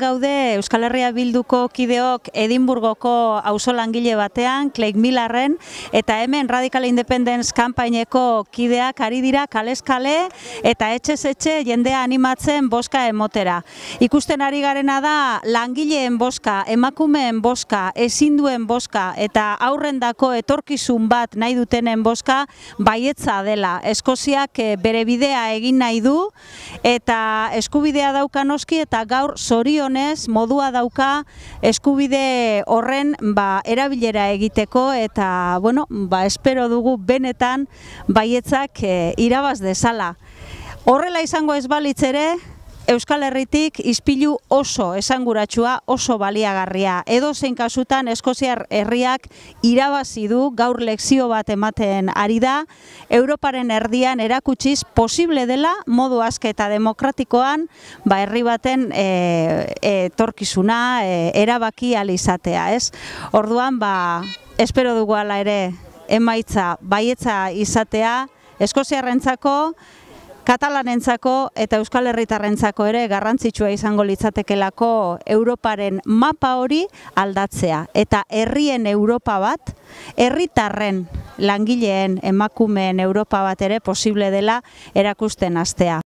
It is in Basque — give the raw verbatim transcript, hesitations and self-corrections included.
gaude Euskal Herria Bilduko kideok Edinburgoko auzo langile batean, Craig Millarren, eta hemen Radical Independence kanpaineko kideak ari dira kalez kale eta etxez etxe jendea animatzen boska emotera. Ikusten ari garena da langileen boska, emakumeen boska, ezin duen boska eta aurrendako etorkizun bat nahi dutenen boska baietza dela. Eskoziak bere bidea egin nahi du eta eskubidea dauka noski eta gaur zorionez modua dauka eskubide horren ba, erabilera egiteko eta bueno, ba, espero dugu benetan baietzak e, irabaz dezala. Horrela izango ez balitz ere, Euskal Herritik ispilu oso esanguratsua, oso baliagarria. Edozein kasutan Eskoziar herriak irabazi du, gaur lekzio bat ematen ari da, Europaren erdian erakutsiz posible dela modu aske eta demokratikoan ba, herri baten etorkizuna e, e, erabaki ahal izatea, ez? Orduan, ba, espero dugu hala ere emaitza baietza izatea, Eskoziarrentzako, Katalanentzako eta Euskal Herritarrentzako ere garrantzitsua izango litzatekelako Europaren mapa hori aldatzea. Eta herrien Europa bat, herritarren, langileen, emakumeen Europa bat ere posible dela erakusten hastea.